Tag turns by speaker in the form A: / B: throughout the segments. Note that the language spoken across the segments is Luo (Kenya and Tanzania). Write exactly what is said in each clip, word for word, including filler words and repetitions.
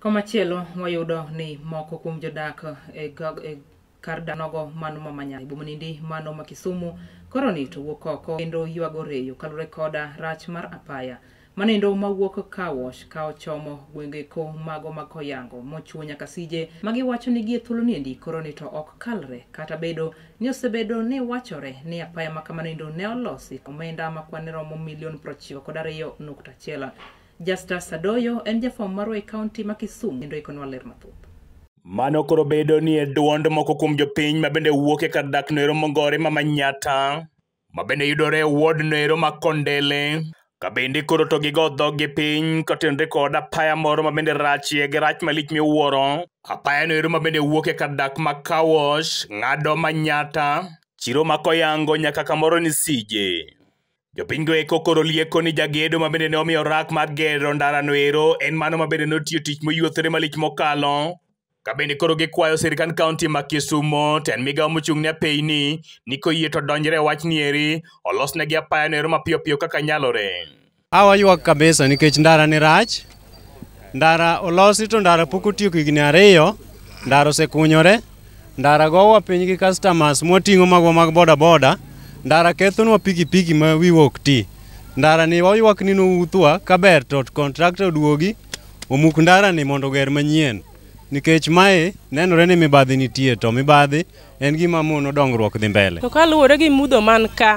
A: Komachielo wayudo ni moko kuom jodak e kar danogo mano ma Manyatta bumonindi mano ma Kisumu koro ni to wuok oko kendo ywago reyo kalure koda Rach mar Apaya manindo mawuok ka wash ka ochomo gwenge ko mago makoyango mochuo nyaka sije magiwacho ni gie thuolo niendi koro ni to ok kalre kata bedo ni osebedo ni wachore ni Apaya makamanindo ne olosi omenda makwane romo milion prochiko kod ariyo nukta achiel. Justice Sadoyo en jafwambo mar Wai County ma Kisumu kendo ikonwa ler mathoth.
B: Mano koro bedo ni e duond moko kuom jopiny mabende wuok e kar dak noero mogore ma Manyatta mabende yudore e ward noero ma Kondele kabende koro to gigo dhog gi piny kotenore kod apaya moro mabende rachie gi rach malich miwuoro. Apaya noero mabende wuok e kar dak ma Kawosh ng'ado Manyatta chiro makoyango nyaka kamoro ni Sije. Jopiny go eko koro lieko ni jagedo mabende ne omiyo rak mar gero ndara noero en mano mabende notiyo tich moyuothore malich mokalo. Kabende koro gikwayo sirikand kaunti ma Kisumu ten migawo mochung' ne apeyni ni koyie to donjre wach nieri olosnegi apaya noero mapiyo piyo kaka nyalore.
C: Awa ywak kabisa nikech ndara ni rach. Ndara olosi to ndara pok otieko higni ariyo. Ndara osekunyore. Ndara gowa piny gi customers moting'o magwa mag boda boda. Ndara kethonwa piki piki ma wiwa ok ti. Ndara ni waywak ni nouthwa kaber to contractor oduogi omuk ndara ni mondo ger manyien. Nikech mae nenore ni mibadhi nitie to mibadhi en gima mono dongruok dhi mbele.
D: To kaluwore gi mudho man ka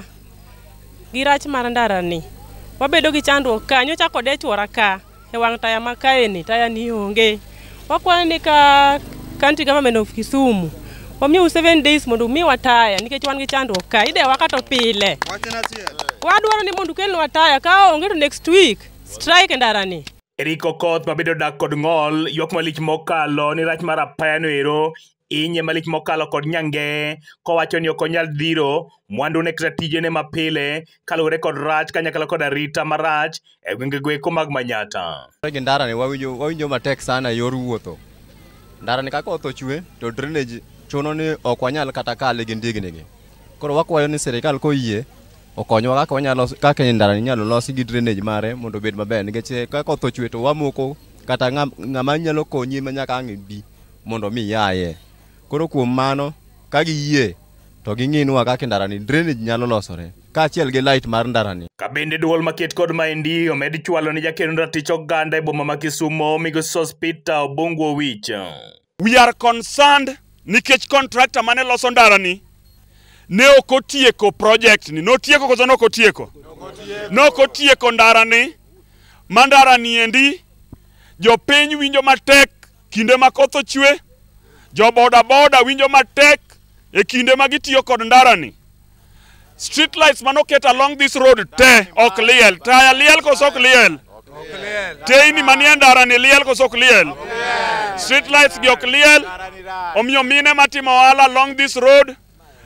D: gi rach mar ndara ni wabedo gi chandruok ka nyocha kode chwora ka e wang' taya ma kae ni taya ni onge. Wakwayo ni ka county government of Kisumu omiu seven days mondo mi wataya nikech wan gi chandruok ka ide wakato pile. Wadwaro ni mondo kelno wataya ka onge to next week strike ndara ni.
B: Eriko koth mabedo dak kod ng'ol ywak malich mokalo ni rach mar apaya noero inye malich mokalo kod nyange kowacho ni ok onyal dhiro mwandu ne kata tijene mapile kaluwore kod rach kanyakla kod arita marach e gwenge gweko mag Manyatta.
E: Gi ndara ni wawinjo wawinjo matek sana yor wuotho. Ndara ni kaka otho chwe to drainage chuno ni ok wanyal kata kale gi ndignigi. Koro wakwayo ni sirikal koyie okonyowa kaka wanyalo kaka ndara ni nyalo losi gi drainage mare mondo bed maber nikech kaka otho chwe to wamoko kata ng'ama nyalo konyi manyaka ang' bi mondo mi yaye. Koro kuom mano ka giyie to ging'inwa kaka ndara ni drainage nyalo losore kaachiel gi light mar ndara ni.
B: Kabende duol maket kod maendi omed chwalo ni jakeno ratich oganda e boma ma Kisumu Migosi Hospital Obungu Owich.
F: We are concerned nikech contractor mane loso ndara ni ne okotieko project ni notieko kozo nokotieko nokotieko ndara ni mandara ni endi jopiny winjo matek kinde makoth ochwe jo boda boda winjo matek e kinde magitiyo kod ndara ni. Street lights manoket along this road te ok liel taya liel koso ok liel teini manie ndara ni liel koso ok liel street lights gi ok liel omiyo mine matimo ohala along this road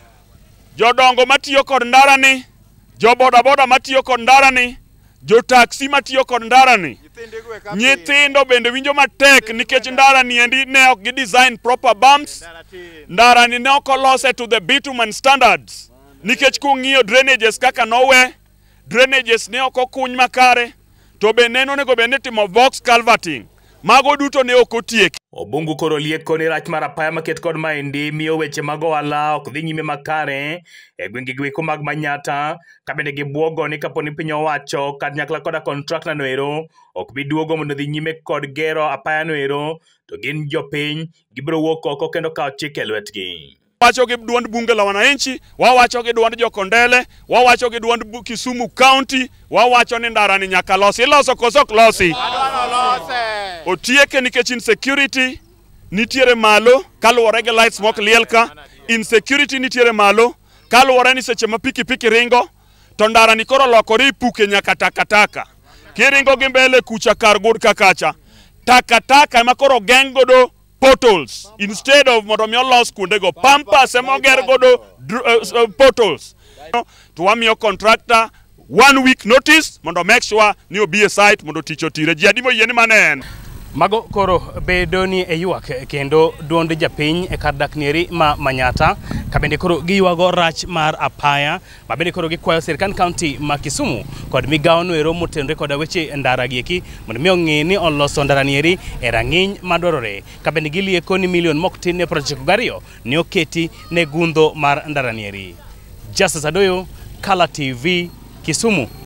F: jodongo matiyo kod ndara ni jo boda boda matiyo kod ndara ni jo taxi matiyo kod ndara ni nyithindo bende winjo matek nikech ndara ni endi ne ok gi design proper bumps. Ndara ni ne ok olose to the bitumen standards nikech kung'iyo drainages kaka nowe drainages ne ok okuny makare to be neno nego bende timo box culverting mago duto ne ok otieki.
B: Obungu koro lieko ni rach mar apaya maket kod maendi miyo weche mag ohala ok dhi nyime makare e gwenge gweko mag Manyatta kabende gibuogo ni kapo ni piny owacho kanyakla koda contractor noero ok bi duogo mondo dhi nyime kod gero apaya noero to gin jopiny gibiro wuok oko kendo kawo chik e lwetgi.
F: Wawacho gi duond bunge la wananchi, wawacho gi duond jokondele, wawacho gi duond Kisumu County, wawacho ni ndara ni nyaka losi. Iloso koso ok losi? Otieke nikech insecurity nitiere malo kaluwore gi lights mok liel ka. Insecurity nitiere malo kaluwore ni seche ma piki piki ringo to ndara ni koro lokore ipuke nyaka takataka. Kiringo gi mbele kucha kar gud kakacha takataka ema koro geng godo potholes instead of mondo mi olos kuonde go pampas ema ger godo uh, uh, potholes. To wamiyo contractor one week notice mondo make sure ni obi e site mondo tich otire. Ji adi moyie ni manen
B: Mago koro bedo ni e ywak kendo duond japiny e kar dak nieri ma Manyatta, kabende koro giywago rach mar apaya, mabende koro gikwayo sirkand kaunti ma Kisumu kod migawo noero motenore koda weche ndara gieki mondo mi ong'e ni oloso ndara nieri e rang'iny madwarore, kabende gilieko ni milion mok tin ne prochiko gariyo ne oketi ne gundho mar ndara nieri. Justice Adoyo, Kala T V, Kisumu.